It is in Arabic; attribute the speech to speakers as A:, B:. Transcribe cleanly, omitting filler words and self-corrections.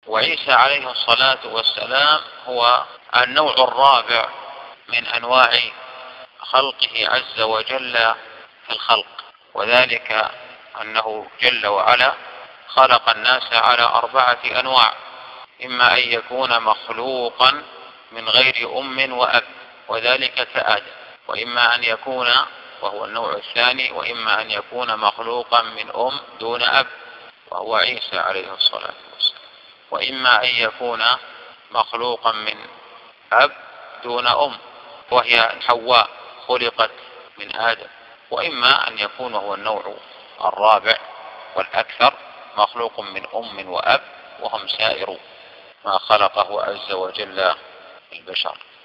A: وعيسى عليه الصلاة والسلام هو النوع الرابع من أنواع خلقه عز وجل في الخلق، وذلك أنه جل وعلا خلق الناس على 4 أنواع: إما أن يكون مخلوقا من غير أم وأب، وذلك كآدم، وإما أن يكون، وهو النوع الثاني، وإما أن يكون مخلوقا من أم دون أب، وهو عيسى عليه الصلاة والسلام، وإما أن يكون مخلوقا من أب دون أم، وهي حواء خلقت من آدم، وإما أن يكون، هو النوع الرابع والأكثر، مخلوق من أم وأب، وهم سائر ما خلقه عز وجل البشر.